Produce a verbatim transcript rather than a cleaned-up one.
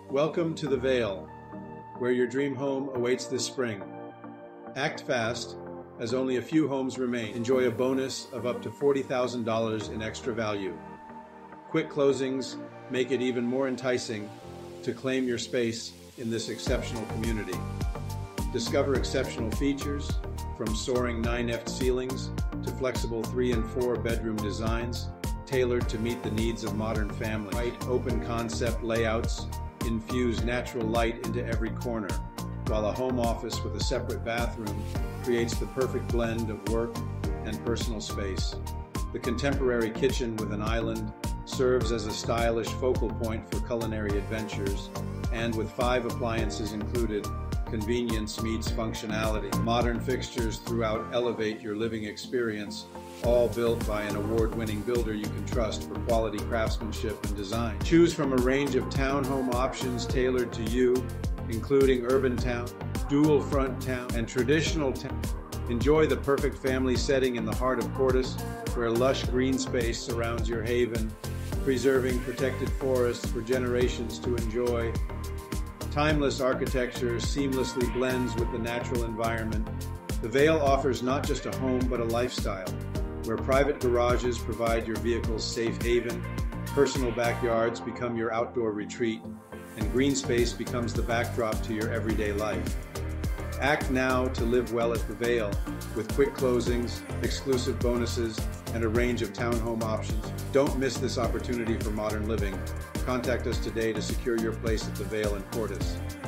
Welcome to the Vale, where your dream home awaits this spring. Act fast, as only a few homes remain. Enjoy a bonus of up to forty thousand dollars in extra value. Quick closings make it even more enticing to claim your space in this exceptional community. Discover exceptional features, from soaring nine-eft ceilings to flexible three and four bedroom designs tailored to meet the needs of modern families. Bright, open concept layouts infuse natural light into every corner, while a home office with a separate bathroom creates the perfect blend of work and personal space. The contemporary kitchen with an island serves as a stylish focal point for culinary adventures, and with five appliances included, convenience meets functionality. Modern fixtures throughout elevate your living experience, all built by an award-winning builder you can trust for quality craftsmanship and design. Choose from a range of townhome options tailored to you, including urban town, dual front town, and traditional town. Enjoy the perfect family setting in the heart of Courtice, where lush green space surrounds your haven, preserving protected forests for generations to enjoy. Timeless architecture seamlessly blends with the natural environment. The Vale offers not just a home, but a lifestyle, where private garages provide your vehicle's safe haven, personal backyards become your outdoor retreat, and green space becomes the backdrop to your everyday life. Act now to live well at the Vale, with quick closings, exclusive bonuses, and a range of townhome options. Don't miss this opportunity for modern living. Contact us today to secure your place at the Vale in Courtice.